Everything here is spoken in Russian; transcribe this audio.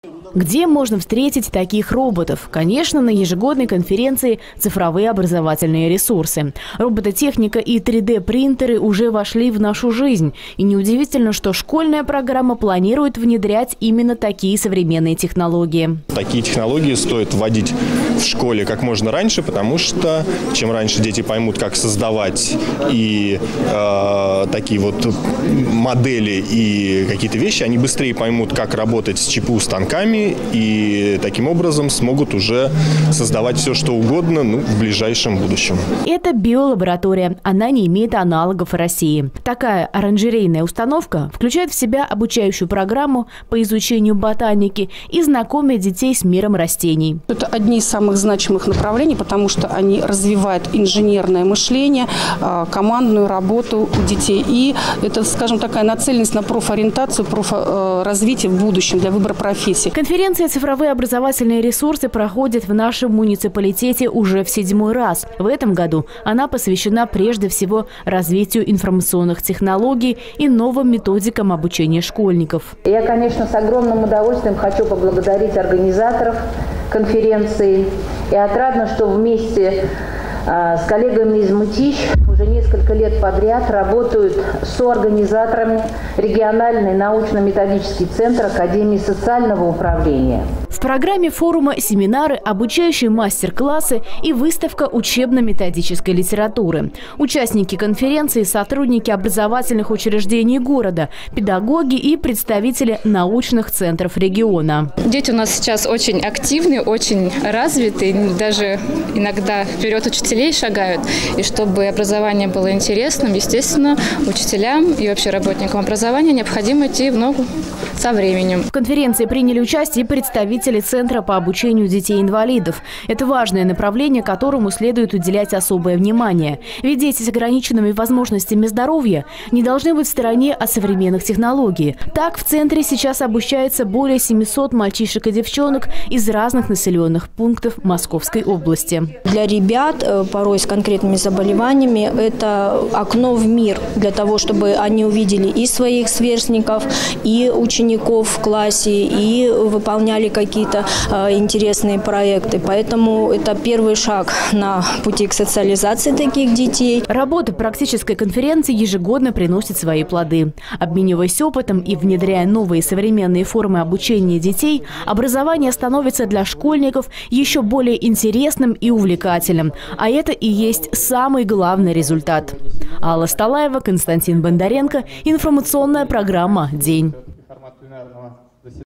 Где можно встретить таких роботов? Конечно, на ежегодной конференции «Цифровые образовательные ресурсы». Робототехника и 3D-принтеры уже вошли в нашу жизнь. И неудивительно, что школьная программа планирует внедрять именно такие современные технологии. Такие технологии стоит вводить в школе как можно раньше, потому что чем раньше дети поймут, как создавать и такие вот модели и какие-то вещи, они быстрее поймут, как работать с ЧПУ станками, и таким образом смогут уже создавать все, что угодно в ближайшем будущем. Это биолаборатория. Она не имеет аналогов в России. Такая оранжерейная установка включает в себя обучающую программу по изучению ботаники и знакомит детей с миром растений. Это одни из самых значимых направлений, потому что они развивают инженерное мышление, командную работу у детей. И это, скажем, такая нацеленность на профориентацию, профразвитие в будущем для выбора профессии. Конференция «Цифровые образовательные ресурсы» проходит в нашем муниципалитете уже в 7-й раз. В этом году она посвящена прежде всего развитию информационных технологий и новым методикам обучения школьников. Я, конечно, с огромным удовольствием хочу поблагодарить организаторов конференции. И отрадно, что вместе с коллегами из МУТИЧ уже несколько лет подряд работают соорганизаторами региональный научно-методический центр Академии социального управления. В программе форума семинары, обучающие мастер-классы и выставка учебно-методической литературы. Участники конференции – сотрудники образовательных учреждений города, педагоги и представители научных центров региона. Дети у нас сейчас очень активны, очень развиты, даже иногда вперед учителей шагают. И чтобы образование было интересным, естественно, учителям и вообще работникам образования необходимо идти в ногу со временем. В конференции приняли участие представители Центра по обучению детей-инвалидов. Это важное направление, которому следует уделять особое внимание. Ведь дети с ограниченными возможностями здоровья не должны быть в стороне от современных технологий. Так, в центре сейчас обучается более 700 мальчишек и девчонок из разных населенных пунктов Московской области. Для ребят, порой с конкретными заболеваниями, это окно в мир для того, чтобы они увидели и своих сверстников, и учеников в классе, и выполняли какие-то интересные проекты. Поэтому это первый шаг на пути к социализации таких детей. Работа практической конференции ежегодно приносит свои плоды. Обмениваясь опытом и внедряя новые современные формы обучения детей, образование становится для школьников еще более интересным и увлекательным. А это и есть самый главный результат. Алла Сталаева, Константин Бондаренко. Информационная программа «День».